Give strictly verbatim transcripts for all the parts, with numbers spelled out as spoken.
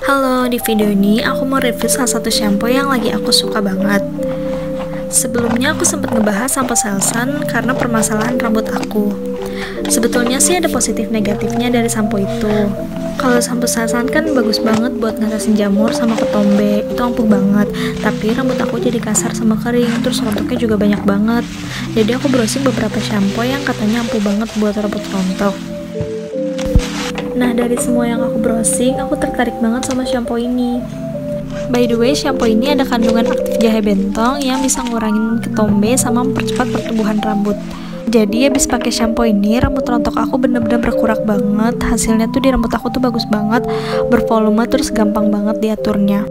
Halo, di video ini aku mau review salah satu shampoo yang lagi aku suka banget. Sebelumnya aku sempat ngebahas shampoo Selsun karena permasalahan rambut aku. Sebetulnya sih ada positif negatifnya dari shampoo itu. Kalau shampoo Selsun kan bagus banget buat ngatasin jamur sama ketombe, itu ampuh banget. Tapi rambut aku jadi kasar sama kering, terus rontoknya juga banyak banget. Jadi aku browsing beberapa shampoo yang katanya ampuh banget buat rambut rontok. Nah, dari semua yang aku browsing, aku tertarik banget sama shampoo ini. By the way, shampoo ini ada kandungan aktif jahe bentong yang bisa ngurangin ketombe sama mempercepat pertumbuhan rambut. Jadi habis pakai shampoo ini, rambut rontok aku bener-bener berkurang banget. Hasilnya tuh di rambut aku tuh bagus banget, bervolume, terus gampang banget diaturnya.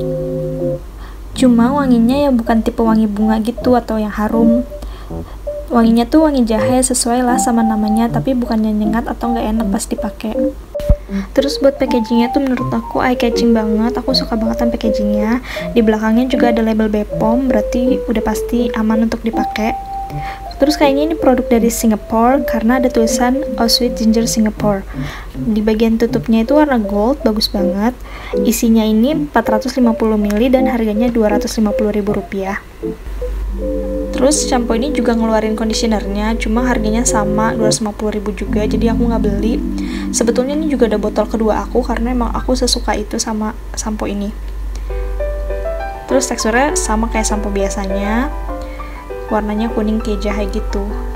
Cuma wanginya ya bukan tipe wangi bunga gitu atau yang harum. Wanginya tuh wangi jahe, sesuai lah sama namanya, tapi bukannya nyengat atau nggak enak pas dipakai. Terus buat packagingnya tuh menurut aku eye catching banget, aku suka bangetan packagingnya. Di belakangnya juga ada label B P O M, berarti udah pasti aman untuk dipakai. Terus kayaknya ini produk dari Singapore karena ada tulisan Oh Sweet Ginger Singapore. Di bagian tutupnya itu warna gold, bagus banget. Isinya ini empat ratus lima puluh mililiter dan harganya dua ratus lima puluh ribu rupiah. Terus shampoo ini juga ngeluarin conditionernya, cuma harganya sama dua ratus lima puluh ribu juga, jadi aku nggak beli. Sebetulnya ini juga ada botol kedua aku karena emang aku sesuka itu sama shampoo ini. Terus teksturnya sama kayak shampoo biasanya, warnanya kuning kayak jahe gitu.